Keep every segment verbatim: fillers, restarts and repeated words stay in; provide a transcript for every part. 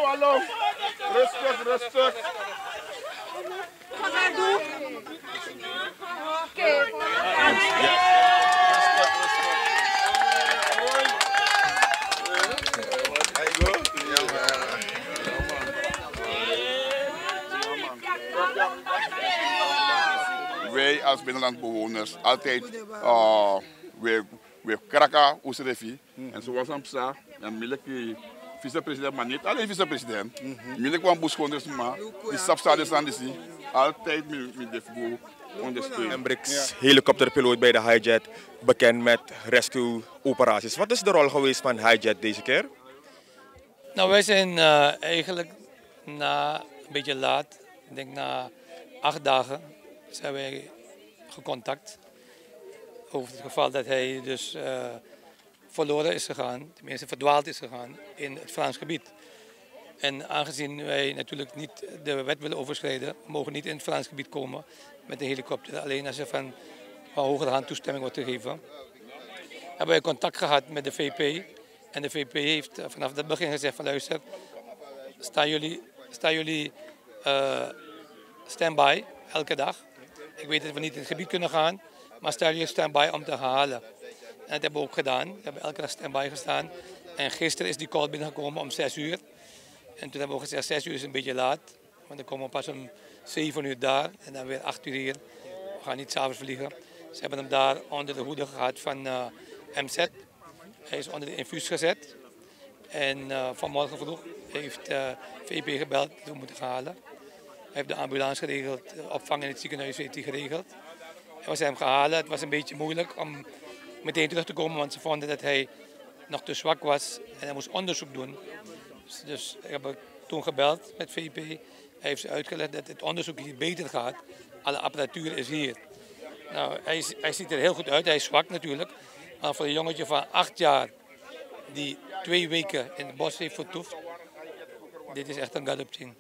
hallo. Rustig, rustig. Wij als binnenlandbewoners altijd uh, we, we kraken onze regie. En zoals aan psa, en miliki vicepresident, maar niet alleen vicepresident. Miliki kwam boeschonders, maar die stapstaders aan de zee. Altijd met de vloer ondersteunen. En Brix, helikopterpiloot bij de Hijet, bekend met rescue operaties. Wat is de rol geweest van Hijet deze keer? Nou, wij zijn uh, eigenlijk na een beetje laat, ik denk na acht dagen, zijn wij gecontact over het geval dat hij dus uh, verloren is gegaan, tenminste verdwaald is gegaan in het Frans gebied. En aangezien wij natuurlijk niet de wet willen overschrijden, mogen niet in het Frans gebied komen met de helikopter, alleen als er van, van hogerhand toestemming wordt gegeven. Hebben wij contact gehad met de V P en de V P heeft vanaf het begin gezegd van luister, staan jullie, staan jullie uh, stand-by elke dag. Ik weet dat we niet in het gebied kunnen gaan, maar stel je stand-by om te halen. En dat hebben we ook gedaan. We hebben elke dag stand-by gestaan. En gisteren is die call binnengekomen om zes uur. En toen hebben we gezegd, zes uur is een beetje laat. Want dan komen we pas om zeven uur daar. En dan weer acht uur hier. We gaan niet s'avonds vliegen. Ze hebben hem daar onder de hoede gehad van uh, M Z. Hij is onder de infuus gezet. En uh, vanmorgen vroeg heeft uh, V P gebeld dat we moeten gaan halen. Hij heeft de ambulance geregeld, opvang in het ziekenhuis heeft hij geregeld. En we zijn hem gehaald. Het was een beetje moeilijk om meteen terug te komen, want ze vonden dat hij nog te zwak was en hij moest onderzoek doen. Dus, dus ik heb toen gebeld met V P. Hij heeft ze uitgelegd dat het onderzoek hier beter gaat. Alle apparatuur is hier. Nou, hij, hij ziet er heel goed uit. Hij is zwak natuurlijk. Maar voor een jongetje van acht jaar die twee weken in het bos heeft vertoefd, dit is echt een galopting.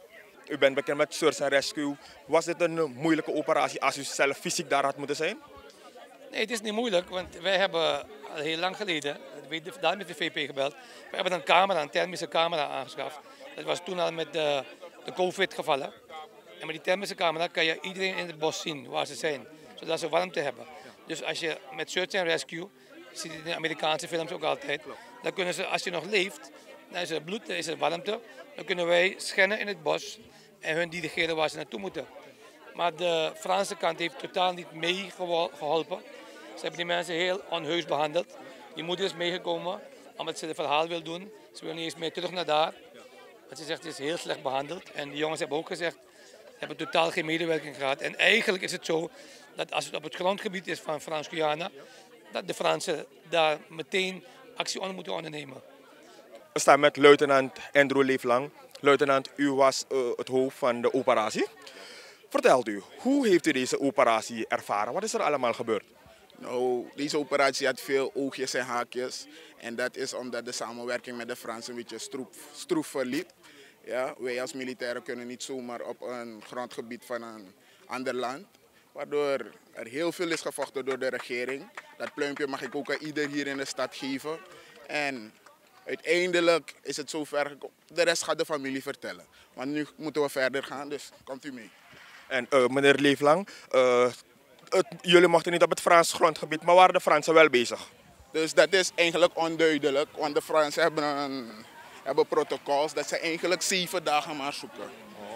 U bent bekend met Search and Rescue. Was dit een moeilijke operatie als u zelf fysiek daar had moeten zijn? Nee, het is niet moeilijk, want wij hebben al heel lang geleden, daar met de V P gebeld, we hebben een camera, een thermische camera aangeschaft. Dat was toen al met de, de COVID gevallen. En met die thermische camera kan je iedereen in het bos zien waar ze zijn, zodat ze warmte hebben. Dus als je met Search and Rescue, je ziet het in de Amerikaanse films ook altijd, dan kunnen ze, als je nog leeft, dan is er bloed, dan is er warmte, dan kunnen wij scannen in het bos en hun dirigeren waar ze naartoe moeten. Maar de Franse kant heeft totaal niet meegeholpen. Ze hebben die mensen heel onheus behandeld. Die moeder is meegekomen omdat ze het verhaal wil doen. Ze wil niet eens meer terug naar daar. Want ze zegt het is heel slecht behandeld. En de jongens hebben ook gezegd, ze hebben totaal geen medewerking gehad. En eigenlijk is het zo dat als het op het grondgebied is van Frans-Guyana, dat de Fransen daar meteen actie onder moeten ondernemen. We staan met luitenant Andrew Leeflang. Luitenant, u was uh, het hoofd van de operatie. Vertelt u, hoe heeft u deze operatie ervaren? Wat is er allemaal gebeurd? Nou, deze operatie had veel oogjes en haakjes. En dat is omdat de samenwerking met de Fransen een beetje stroef, stroef verliep. Ja, wij als militairen kunnen niet zomaar op een grondgebied van een ander land. Waardoor er heel veel is gevochten door de regering. Dat pluimpje mag ik ook aan ieder hier in de stad geven. En uiteindelijk is het zover gekomen. De rest gaat de familie vertellen. Maar nu moeten we verder gaan, dus komt u mee. En uh, meneer Leeflang, uh, het, jullie mochten niet op het Frans grondgebied, maar waren de Fransen wel bezig? Dus dat is eigenlijk onduidelijk, want de Fransen hebben, een, hebben protocols dat ze eigenlijk zeven dagen maar zoeken.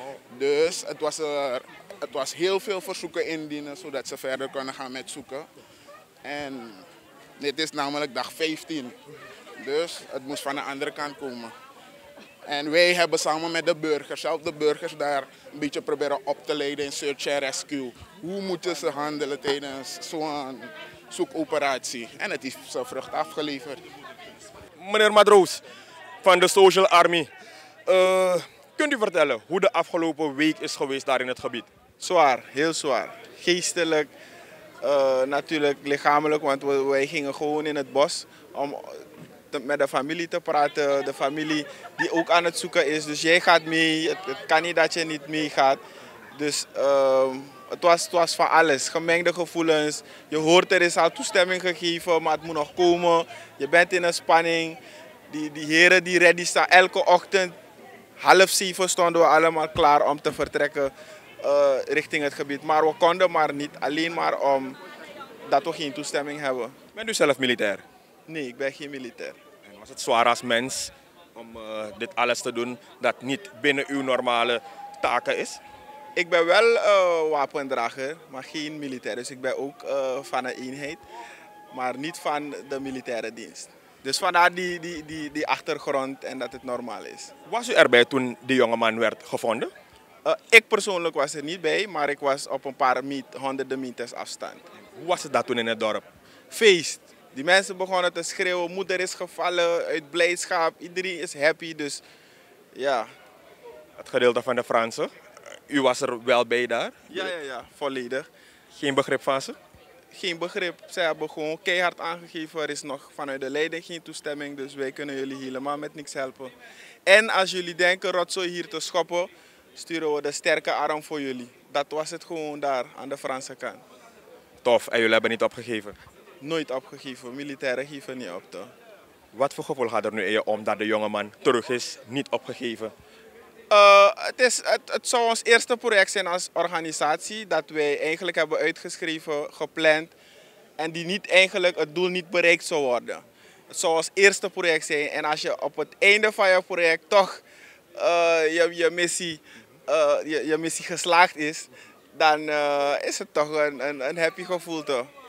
Dus het was, er, het was heel veel verzoeken indienen, zodat ze verder kunnen gaan met zoeken. En dit is namelijk dag vijftien. Dus het moest van de andere kant komen. En wij hebben samen met de burgers, zelf de burgers daar een beetje proberen op te leiden in Search and Rescue. Hoe moeten ze handelen tijdens zo'n zoekoperatie? En het is zijn vrucht afgeleverd. Meneer Madroos van de Social Army, uh, kunt u vertellen hoe de afgelopen week is geweest daar in het gebied? Zwaar, heel zwaar. Geestelijk, uh, natuurlijk lichamelijk, want we, wij gingen gewoon in het bos om te, met de familie te praten. De familie die ook aan het zoeken is, dus jij gaat mee, het, het kan niet dat je niet meegaat. Dus uh, het, was, het was van alles, gemengde gevoelens. Je hoort er is al toestemming gegeven, maar het moet nog komen. Je bent in een spanning. Die, die heren die ready staan elke ochtend half zeven stonden we allemaal klaar om te vertrekken uh, richting het gebied. Maar we konden maar niet, alleen maar omdat we geen toestemming hebben. Bent u zelf militair? Nee, ik ben geen militair. En was het zwaar als mens om uh, dit alles te doen dat niet binnen uw normale taken is? Ik ben wel uh, wapendrager, maar geen militair. Dus ik ben ook uh, van een eenheid, maar niet van de militaire dienst. Dus vandaar die, die, die, die achtergrond en dat het normaal is. Was u erbij toen die jongeman werd gevonden? Uh, ik persoonlijk was er niet bij, maar ik was op een paar meet, honderden meters afstand. Hoe was het dat toen in het dorp? Feest. Die mensen begonnen te schreeuwen, moeder is gevallen uit blijdschap, iedereen is happy. Dus ja. Het gedeelte van de Fransen. U was er wel bij daar? Ja, ja, ja, volledig. Geen begrip van ze? Geen begrip. Zij hebben gewoon keihard aangegeven. Er is nog vanuit de leiding geen toestemming. Dus wij kunnen jullie helemaal met niks helpen. En als jullie denken rotzooi hier te schoppen, sturen we de sterke arm voor jullie. Dat was het gewoon daar aan de Franse kant. Tof. En jullie hebben niet opgegeven? Nooit opgegeven. Militairen geven niet op, toch? Wat voor gevoel gaat er nu in je om dat de jongeman terug is, niet opgegeven? Uh, het, is, het, het zou ons eerste project zijn als organisatie dat wij eigenlijk hebben uitgeschreven, gepland en die niet eigenlijk het doel niet bereikt zou worden. Het zou ons eerste project zijn en als je op het einde van je project toch uh, je, je, missie, uh, je, je missie geslaagd is, dan uh, is het toch een, een, een happy gevoel toch?